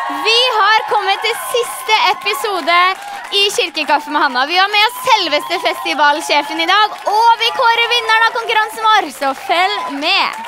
Vi har kommet til siste episode i Kirkekaffe med Hanna. Vi har med oss selveste festivalsjefen i dag, og vi kårer vinneren av konkurransen vår, så følg med!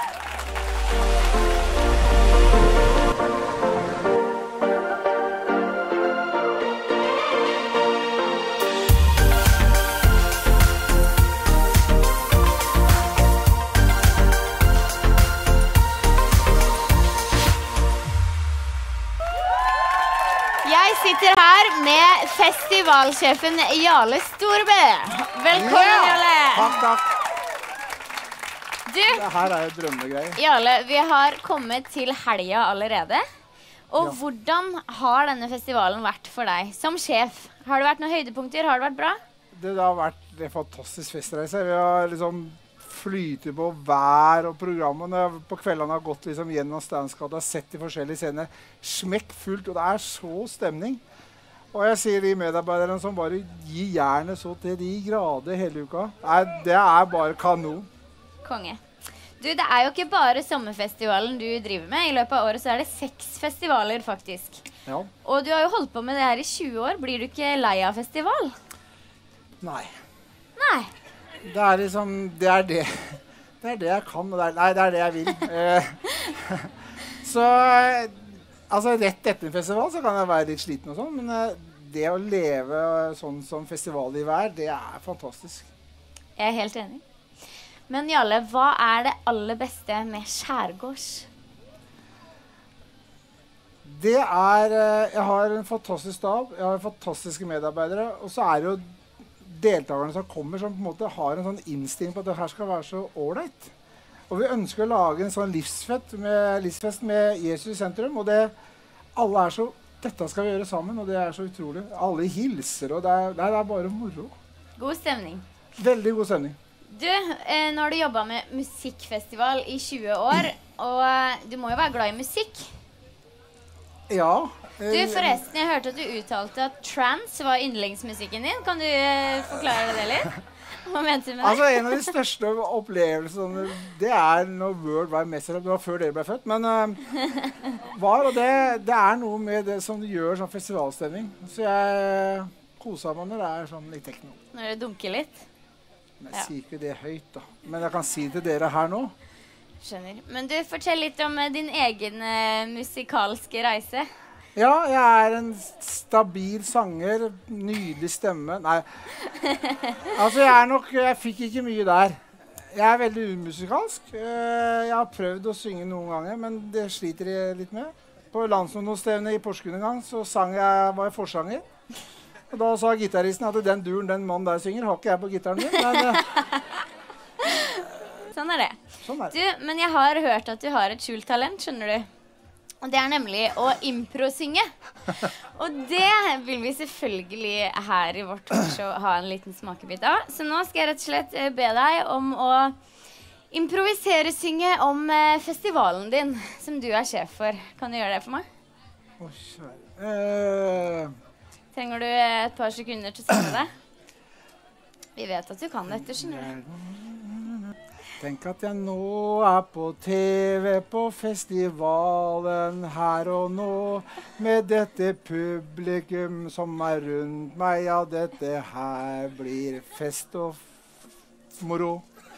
Jeg sitter her med festivalsjefen Jarle Storbø. Velkommen, Jarle. Takk. Du, Det her jo drømmegreier. Jarle, vi har kommet til helga allerede. Og hvordan har denne festivalen vært for deg som sjef? Har det vært noen høydepunkter? Har det vært bra? Det har vært en fantastisk festreise. Vi har liksom flytet på hver og programmene. På kveldene har gått liksom gjennom Stansgata og sett de forskjellige scener. Smekk fullt, og det er så stemning. Og jeg sier de medarbeiderne som bare gir jernet så til de grader hele uka. Det er bare kanon. Konge. Du, det er jo ikke bare sommerfestivalen du driver med. I løpet av året så er det 6 festivaler faktisk. Ja. Og du har jo holdt på med det her i 20 år. Blir du ikke lei av festival? Nei. Nei. Det er liksom, det er det jeg kan, og det er det jeg vil. Så, altså rett etter en festival så kan jeg være litt sliten og sånn, men det å leve sånn som festivalliv det er fantastisk. Jeg er helt enig. Men Jarle, hva er det aller beste med Skjærgårds? Det jeg har en fantastisk stab, jeg har fantastiske medarbeidere, og så er det jo deltakerne som kommer som på en måte har en sånn innstilling på at det her skal være så ålreit. Og vi ønsker å lage en sånn livsfest med Jesus i sentrum, og alle så, dette skal vi gjøre sammen, og det er så utrolig. Alle hilser, og det er bare moro. God stemning. Veldig god stemning. Du, nå har du jobbet med musikkfestival i 20 år, og du må jo være glad i musikk. Ja. Du, forresten, jeg hørte at du uttalte at trance var yndlingsmusikken din. Kan du forklare det litt? Hva mente du med det? Altså, en av de største opplevelsene, det når World Wide Messer, det var før dere ble født, men og det noe med det som gjør sånn festivalstemning. Så jeg koser meg når det sånn litt tekno. Når det dunker litt? Men jeg sier ikke det høyt da. Men jeg kan si det til dere her nå. Skjønner. Men du, fortell litt om din egen musikalske reise. Ja, jeg en stabil sanger, nydelig stemme. Nei, altså jeg fikk ikke mye der. Jeg veldig umusikalsk. Jeg har prøvd å synge noen ganger, men det sliter jeg litt med. På landsmøtestevnet i Porsgrunn en gang så var jeg forsanger. Og da sa gitaristen at den duren den mannen der synger, har ikke jeg på gitaren min. Men, sånn det. Sånn det. Du, men jeg har hørt at du har et skjult talent, skjønner du? Og det nemlig å impro-synge. Og det vil vi selvfølgelig her i vårt talkshow ha en liten smakebit av. Så nå skal jeg rett og slett be deg om å improvisere-synge om festivalen din, som du sjef for. Kan du gjøre det for meg? Å, kjære. Trenger du et par sekunder til å synge det? Vi vet at du kan dette, skjønner du. Tenk at jeg nå på TV på festivalen her og nå, med dette publikum som rundt meg. Ja, dette her blir fest og moro.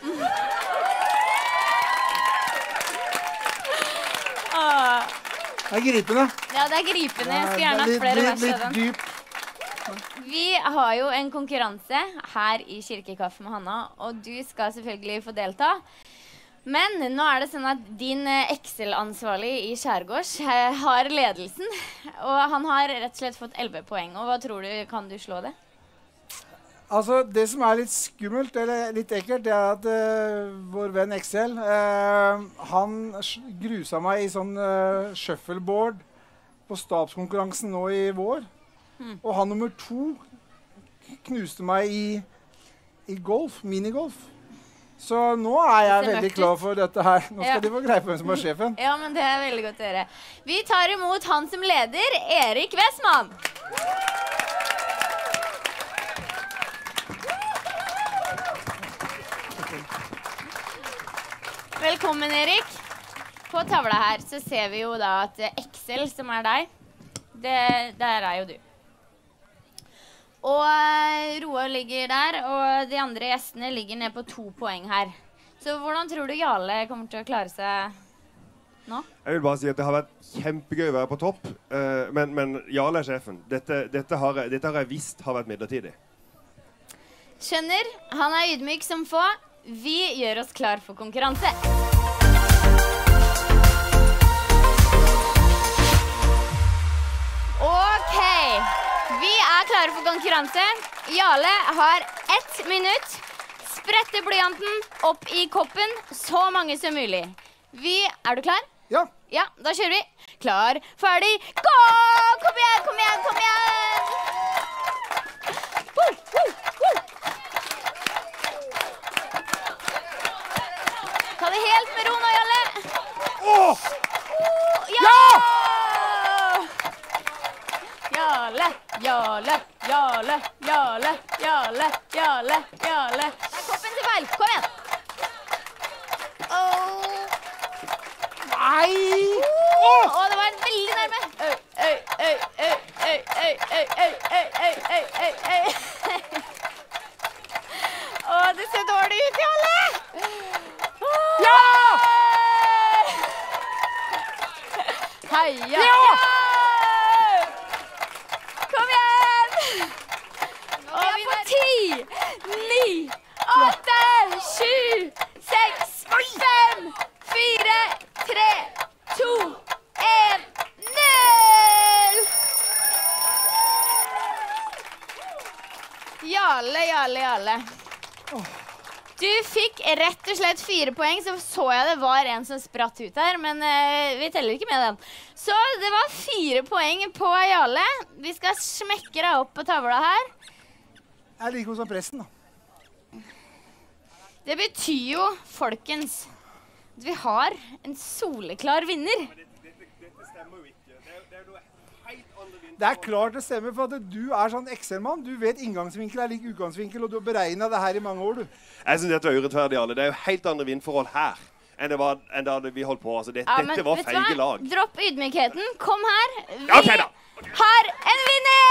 Det gripende. Ja, det gripende. Jeg skulle gjerne hatt flere vers av den. Litt dyp. Vi har jo en konkurranse her i Kirkekaffe med Hanna, og du skal selvfølgelig få delta. Men nå det sånn at din Excel-ansvarlig i Skjærgårds har ledelsen, og han har rett og slett fått 11 poeng. Og hva tror du, kan du slå det? Altså, det som litt skummelt, eller litt ekkelt, det at vår venn Excel, han grusa meg i sånn shuffleboard på stabskonkurransen nå i vår. Og han nummer 2 knuste meg i golf, minigolf. Så nå jeg veldig klar for dette her. Nå skal de få greie på hvem som sjefen. Ja, men det veldig godt å høre. Vi tar imot han som leder, Erik Westman. Velkommen, Erik. På tavla her så ser vi jo da at Excel, som deg, Der er jo du. Og Roar ligger der, og de andre gjestene ligger ned på 2 poeng her. Så hvordan tror du Jarle kommer til å klare seg nå? Jeg vil bare si at det har vært kjempegøy å være på topp, men Jarle er sjefen. Dette har jeg visst har vært midlertidig. Skjønner, han er ydmyk som få. Vi gjør oss klar for konkurranse. Ok, vi er klare for konkurranse. Jarle har 1 minutt. Sprette blyanten opp i koppen, så mange som mulig. Er du klar? Ja. Ja, da kjører vi. Klar, ferdig, gå! Kom igjen, kom igjen, kom igjen! Ta det helt med ro nå, Jarle. Ja! Jarle, Jarle, Jarle, Jarle, Jarle, Jarle, Jarle. Koppen til feil, kom igjen. Nei! Det var veldig nærme. Det ser dårlig ut, Jarle. Ja! Heia! Ja! Kom igjen! Og vi er 10, 9, 8, 7, 6, 5, 4, 3, 2, 1, 0! Jarle. Du fikk rett og slett 4 poeng, så jeg det var en som spratt ut her, men vi teller ikke med den. Så det var 4 poeng på Jarle. Vi skal smekke deg opp på tavla her. Jeg liker hos pressen, da. Det betyr jo, folkens, at vi har en soleklar vinner. Dette stemmer jo ikke. Det er noe helt andre vind. Det er klart det stemmer, for at du er sånn Excel-mann. Du vet inngangsvinkel er lik utgangsvinkel, og du har beregnet det her i mange år, du. Jeg synes dette er urettferdig, Jarle. Det er jo helt andre vindforhold her enn da vi holdt på. Altså, dette var feige lag. Dropp ydmykheten. Kom her. Vi Ok da. har en vinner!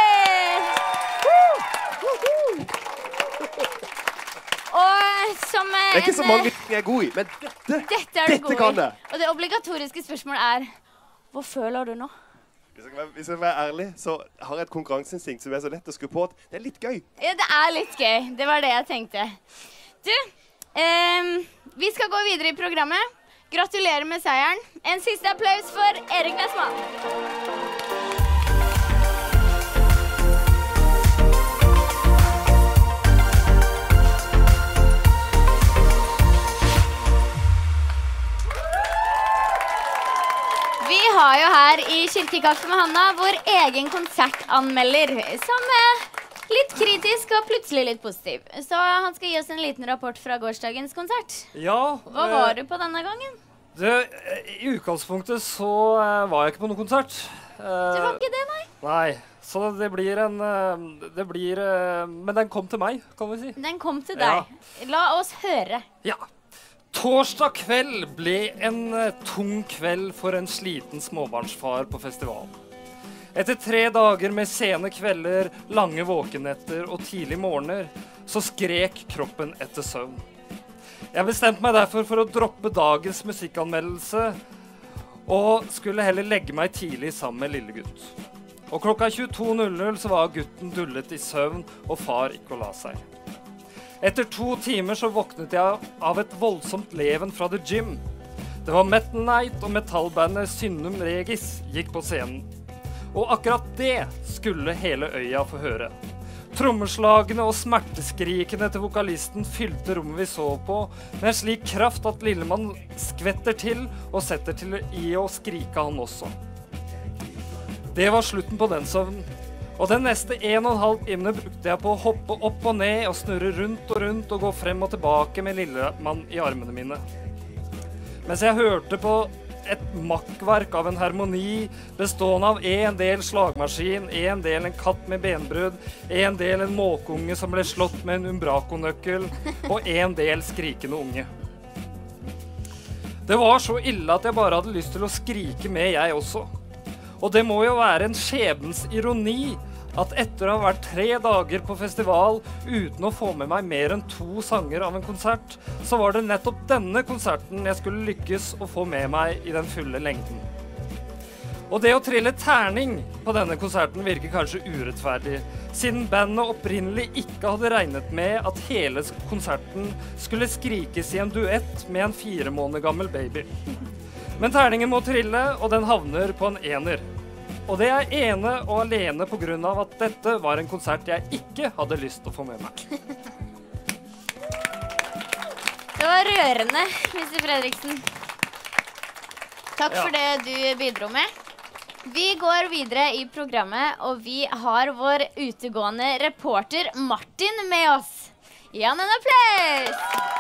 Og som Det er ikke så mange jeg er god i, men dette kan det. Og det obligatoriske spørsmålet er, hvor føler du nå? Hvis jeg skal være ærlig, så har jeg et konkurranseinstinkt som er så lett å skru på at det er litt gøy. Ja, det er litt gøy. Det var det jeg tenkte. Du, vi skal gå videre i programmet. Gratulerer med seieren. En siste applaus for Erik Nesmann. Vi har jo her i Kirkekaffe med Hanna vår egen konsertanmelder, som er litt kritisk og plutselig litt positiv. Så han skal gi oss en liten rapport fra gårsdagens konsert. Ja. Hva var du på denne gangen? I utgangspunktet så var jeg ikke på noen konsert. Du var ikke det, nei? Nei, så det blir men den kom til meg, kan vi si. Den kom til deg. Ja. La oss høre. Ja. Torsdag kveld ble en tung kveld for en sliten småbarnsfar på festival. Etter 3 dager med sene kvelder, lange våkenetter og tidlig morgener, så skrek kroppen etter søvn. Jeg bestemte meg derfor for å droppe dagens musikkanmeldelse, og skulle heller legge meg tidlig sammen med lille gutt. Og klokka 22:00 så var gutten dullet i søvn, og far ikke å la seg. Etter 2 timer så våknet jeg av et voldsomt leven fra The Gym. Det var Metal Night, og metallbandet Synnum Regis gikk på scenen. Og akkurat det skulle hele øya få høre. Trommeslagene og smerteskrikene til vokalisten fylte rommet vi så på, med en slik kraft at lillemann skvetter til og setter til i å skrike han også. Det var slutten på den søvnen. Og den neste 1,5 timene brukte jeg på å hoppe opp og ned og snurre rundt og gå frem og tilbake med lillemann i armene mine. Mens jeg hørte på et makkverk av en harmoni bestående av en del slagmaskin, en del en katt med benbrudd, en del en måkeunge som ble slått med en umbrakonøkkel, og en del skrikende unge. Det var så ille at jeg bare hadde lyst til å skrike med, jeg også. Og det må jo være en skjebnens ironi at etter å ha vært 3 dager på festival uten å få med meg mer enn 2 sanger av en konsert, så var det nettopp denne konserten jeg skulle lykkes å få med meg i den fulle lengden. Og det å trille terning på denne konserten virker kanskje urettferdig, siden bandet opprinnelig ikke hadde regnet med at hele konserten skulle skrikes i en duett med en 4 måneder gammel baby. Men terningen må trille, og den havner på en 1er. Og det er ene og alene på grunn av at dette var en konsert jeg ikke hadde lyst til å få med meg. Det var rørende, Mr. Fredriksen. Takk for det du bidro med. Vi går videre i programmet, og vi har vår utegående reporter Martin med oss. Gi han en applaus!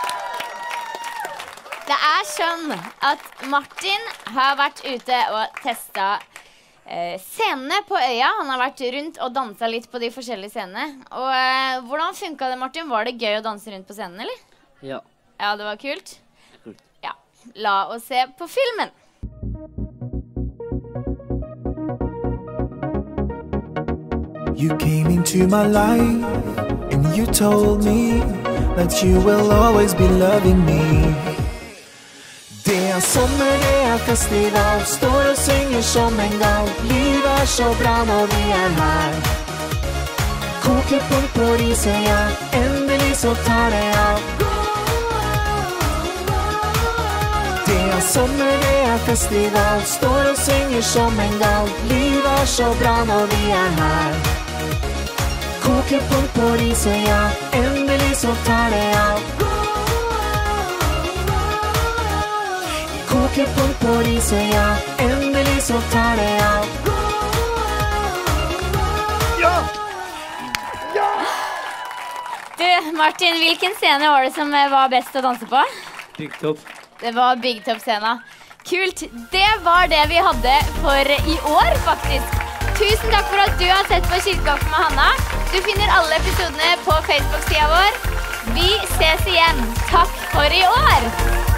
Det er sånn at Martin har vært ute og testet scenene på øya. Han har vært rundt og danset litt på de forskjellige scenene. Og hvordan funket det, Martin? Var det gøy å danse rundt på scenen, eller? Ja. Ja, det var kult? Ja, la oss se på filmen. You came into my life and you told me that you will always be loving me. Det sommer, det festival, står og synger som en gal. Livet så bra når vi her. Kokepunkt på Risøya, endelig så tar det av. Det sommer, det festival, står og synger som en gal. Livet så bra når vi her. Kokepunkt på Risøya, endelig så tar det av. Kokepunkt på Risøya, endelig så tar det av. Ja! Du, Martin, hvilken scene var det som var best å danse på? Big Top. Det var Big Top-scena. Kult. Det var det vi hadde for i år, faktisk. Tusen takk for at du har sett på Kirkekaffe med Hanna. Du finner alle episodene på Facebook-siden vår. Vi ses igjen. Takk for i år!